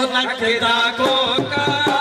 नकदा Coca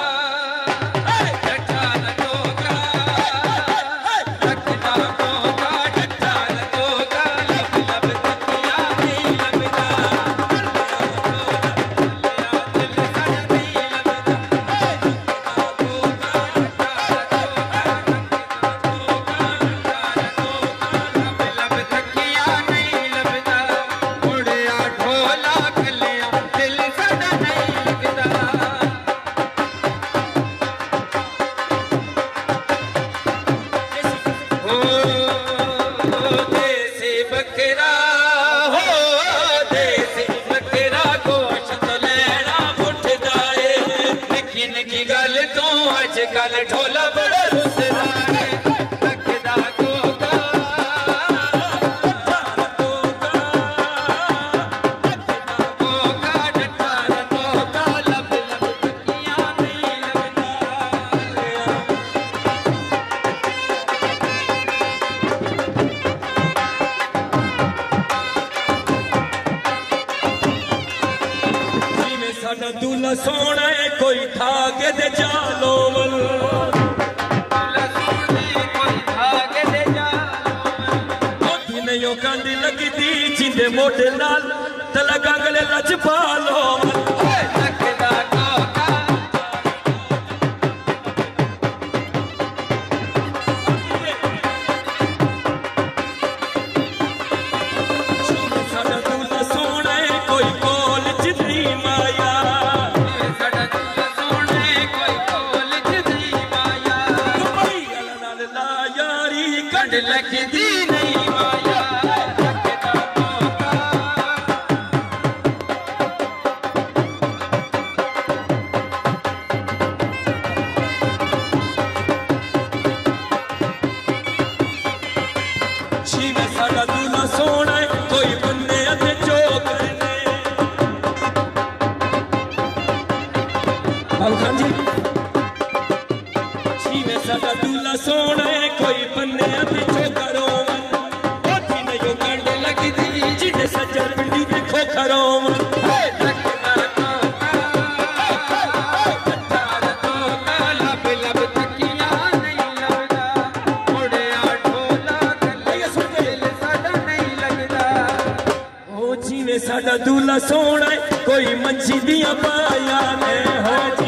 कल ढोला बड़ा रुसरा है नकदा कोका कोका डठार कोका लब लब तकिया नहीं लगदा जिवें साडा दूल्हा सोना है कोई ठाके दे जालो कंड लगदी जिंदे मोटे नाल तला गंगले लच पालो नकदा कोका साडा दूल्हा सोना कोई कोल जितनी माया साडा दूल्हा सोना कोई कोल जितनी माया कोई गल नाल ला यारी कंड लगदी नहीं माया साडा दूल्हा सोना कोई बन्ने अते चोकर ने बाबू खान जी जीवे साडा दूल्हा सोना कोई बन्ने अते चोकरो ओठी ने जो कंड लगदी जिने सज्जर पिंडी ते खोखरो साडा दूल्हा सोना कोई मंझी दिया पाया ने हो